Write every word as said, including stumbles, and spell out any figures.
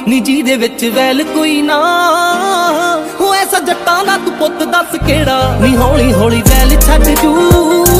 ਨੀ ਜਿਹਦੇ ਵਿੱਚ ਵੈਲ ਕੋਈ ਨਾ ਹੋ। ਐਸਾ ਜੱਟਾਂ ਦਾ ਤੂੰ ਪੁੱਤ ਦੱਸ ਕਿਹੜਾ ਨੀ ਹੌਲੀ ਹੌਲੀ ਵੈਲ ਛੱਡ ਜੂ।